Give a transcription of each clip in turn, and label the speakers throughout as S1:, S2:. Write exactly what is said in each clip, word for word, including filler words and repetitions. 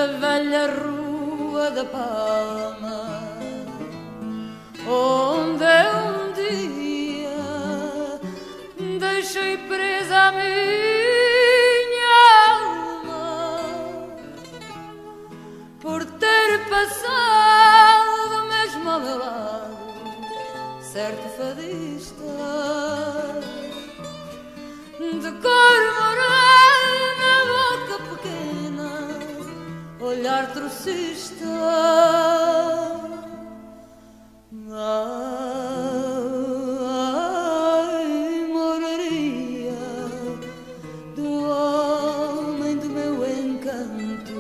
S1: da velha Rua da Palma, onde um dia deixei presa a minha alma por ter passado mesmo ao meu lado certo fadista de cor morena, boca pequena, olhar trocista. Ai, moraria do homem do meu encanto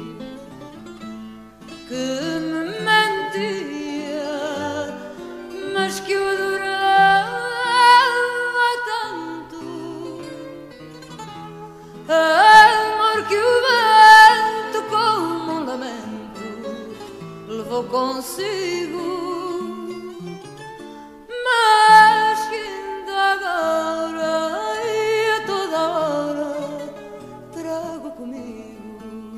S1: que me mentia, mas que o adorava tanto. Amor que o vento como um lamento levou consigo, mas que ainda agora e a toda hora trago comigo.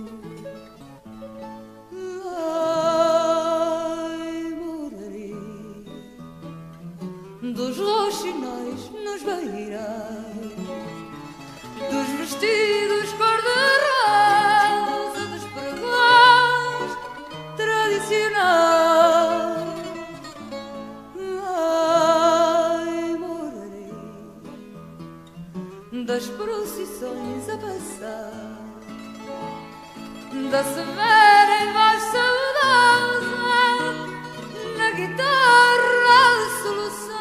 S1: Ai, moraria dos roxinóis nos beirais, dos vestidos cor-de-rosa, dos pregões tradicionais. Ai, moraria das procissões a passar, da severa e voz saudosa na guitarra a soluçar.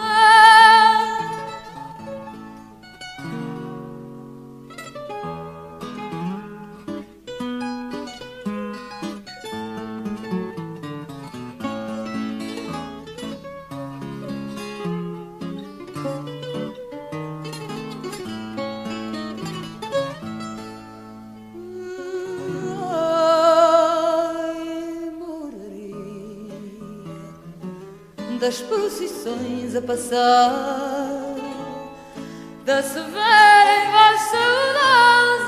S1: Das procissões a passar, da severa e voz saudosa